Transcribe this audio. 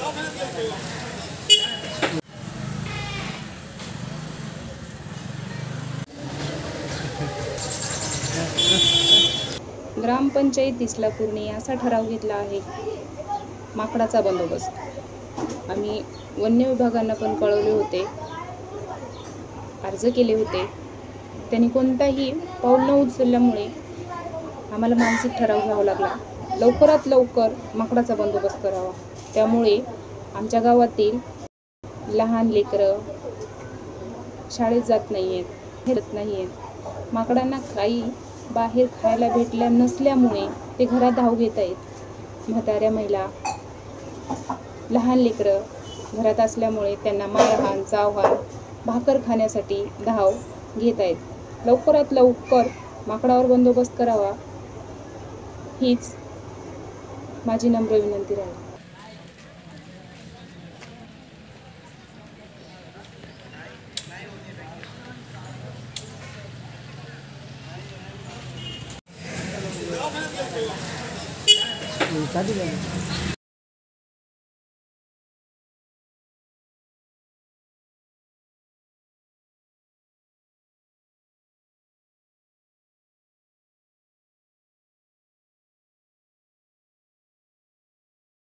ग्रामपंचायत इस्लापूरने असा ठराव घेतला आहे, माकडाचा बंदोबस्त। आम्ही वन्य विभागांना पण कळवले होते, अर्ज केले होते। त्यांनी कोणताही पाऊल न उचलल्यामुळे आम्हाला मानसिक ठराव घ्यावा लागला। लवकरात लवकर माकडाचा बंदोबस्त करावा। त्यामुळे आमच्या गावातील लहान लेकरं शाळेत जात नाहीयेत, फिरत नाहीयेत। माकडांना काही बाहेर खायला भेटल्या नसल्यामुळे ते घरात धाव घेत आहेत। म्हाताऱ्या महिला, लहान लेकरं घरात असल्यामुळे त्यांना मारहाण, चावहाण, भाकर खाण्यासाठी धाव घेत आहेत। लवकरात लवकर माकडावर बंदोबस्त करावा, हीच माझी नम्र विनंती राहील।